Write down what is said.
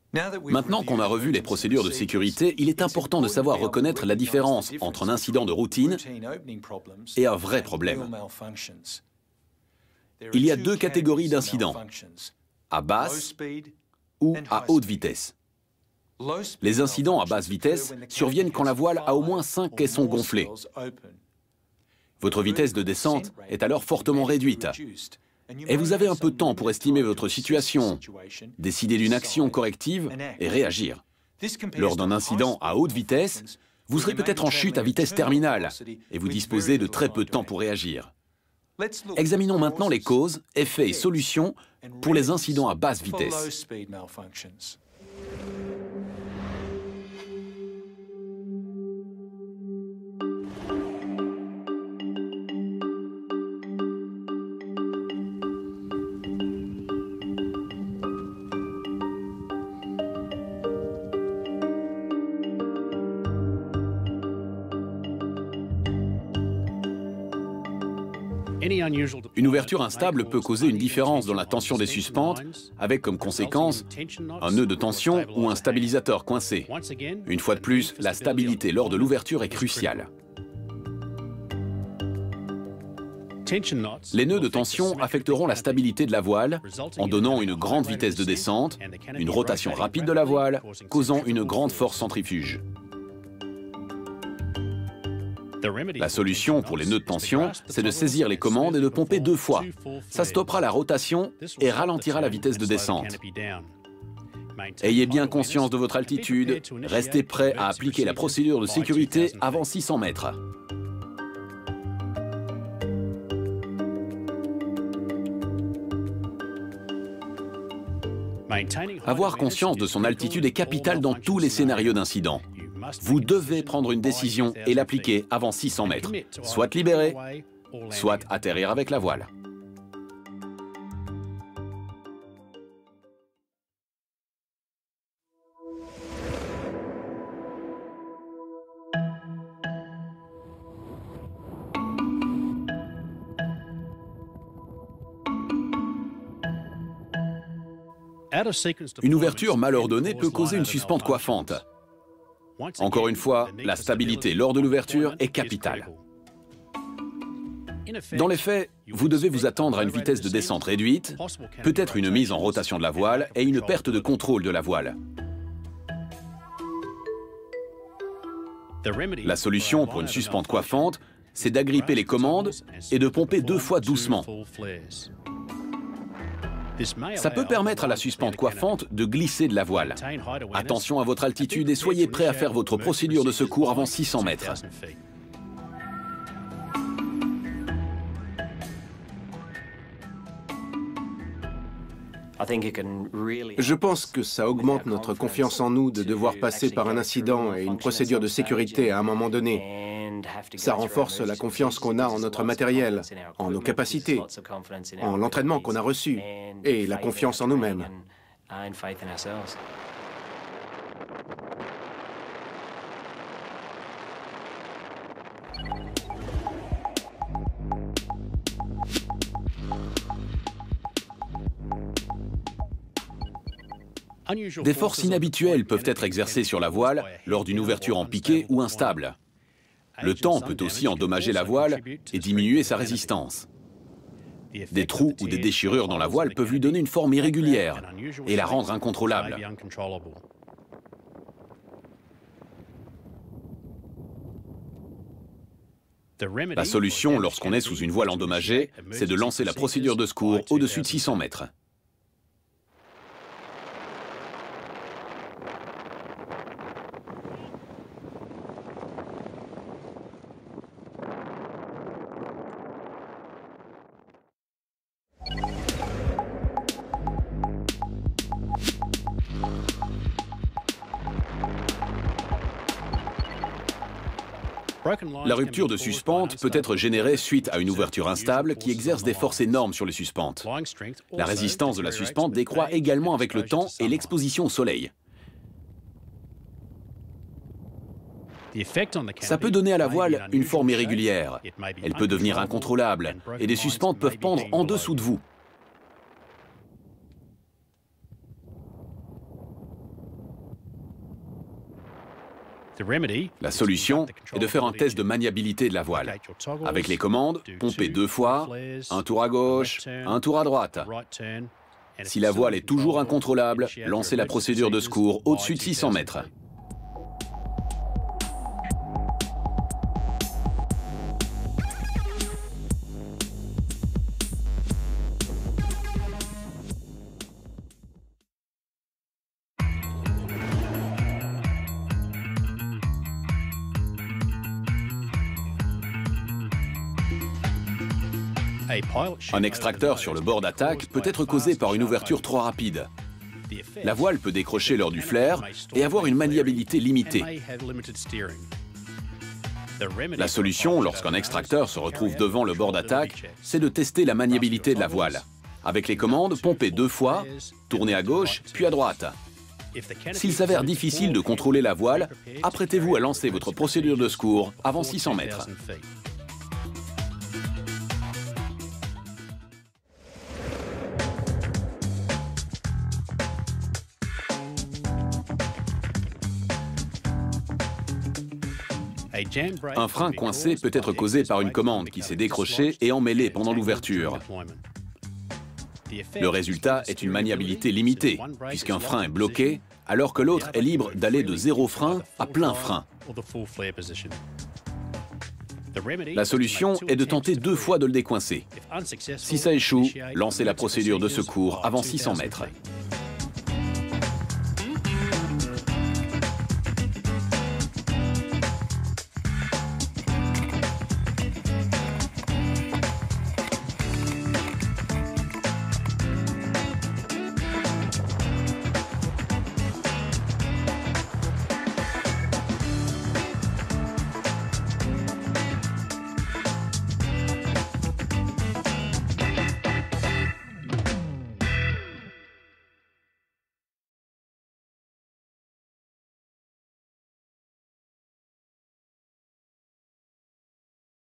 Maintenant qu'on a revu les procédures de sécurité, il est important de savoir reconnaître la différence entre un incident de routine et un vrai problème. Il y a deux catégories d'incidents, à basse ou à haute vitesse. Les incidents à basse vitesse surviennent quand la voile a au moins 5 caissons gonflés. Votre vitesse de descente est alors fortement réduite. Et vous avez un peu de temps pour estimer votre situation, décider d'une action corrective et réagir. Lors d'un incident à haute vitesse, vous serez peut-être en chute à vitesse terminale et vous disposez de très peu de temps pour réagir. Examinons maintenant les causes, effets et solutions pour les incidents à basse vitesse. Une ouverture instable peut causer une différence dans la tension des suspentes, avec comme conséquence un nœud de tension ou un stabilisateur coincé. Une fois de plus, la stabilité lors de l'ouverture est cruciale. Les nœuds de tension affecteront la stabilité de la voile en donnant une grande vitesse de descente, une rotation rapide de la voile, causant une grande force centrifuge. La solution pour les nœuds de tension, c'est de saisir les commandes et de pomper 2 fois. Ça stoppera la rotation et ralentira la vitesse de descente. Ayez bien conscience de votre altitude, restez prêt à appliquer la procédure de sécurité avant 600 mètres. Avoir conscience de son altitude est capital dans tous les scénarios d'incident. Vous devez prendre une décision et l'appliquer avant 600 mètres, soit libérer, soit atterrir avec la voile. Une ouverture mal ordonnée peut causer une suspente coiffante. Encore une fois, la stabilité lors de l'ouverture est capitale. Dans les faits, vous devez vous attendre à une vitesse de descente réduite, peut-être une mise en rotation de la voile et une perte de contrôle de la voile. La solution pour une suspente coiffante, c'est d'agripper les commandes et de pomper 2 fois doucement. Ça peut permettre à la suspente coiffante de glisser de la voile. Attention à votre altitude et soyez prêt à faire votre procédure de secours avant 600 mètres. Je pense que ça augmente notre confiance en nous de devoir passer par un incident et une procédure de sécurité à un moment donné. Ça renforce la confiance qu'on a en notre matériel, en nos capacités, en l'entraînement qu'on a reçu et la confiance en nous-mêmes. Des forces inhabituelles peuvent être exercées sur la voile lors d'une ouverture en piqué ou instable. Le temps peut aussi endommager la voile et diminuer sa résistance. Des trous ou des déchirures dans la voile peuvent lui donner une forme irrégulière et la rendre incontrôlable. La solution lorsqu'on est sous une voile endommagée, c'est de lancer la procédure de secours au-dessus de 600 mètres. La rupture de suspente peut être générée suite à une ouverture instable qui exerce des forces énormes sur les suspentes. La résistance de la suspente décroît également avec le temps et l'exposition au soleil. Ça peut donner à la voile une forme irrégulière. Elle peut devenir incontrôlable et des suspentes peuvent pendre en dessous de vous. La solution est de faire un test de maniabilité de la voile. Avec les commandes, pomper 2 fois, un tour à gauche, un tour à droite. Si la voile est toujours incontrôlable, lancez la procédure de secours au-dessus de 600 mètres. Un extracteur sur le bord d'attaque peut être causé par une ouverture trop rapide. La voile peut décrocher lors du flair et avoir une maniabilité limitée. La solution, lorsqu'un extracteur se retrouve devant le bord d'attaque, c'est de tester la maniabilité de la voile. Avec les commandes, pompez 2 fois, tournez à gauche, puis à droite. S'il s'avère difficile de contrôler la voile, apprêtez-vous à lancer votre procédure de secours avant 600 mètres. Un frein coincé peut être causé par une commande qui s'est décrochée et emmêlée pendant l'ouverture. Le résultat est une maniabilité limitée, puisqu'un frein est bloqué, alors que l'autre est libre d'aller de 0 frein à plein frein. La solution est de tenter 2 fois de le décoincer. Si ça échoue, lancez la procédure de secours avant 600 mètres.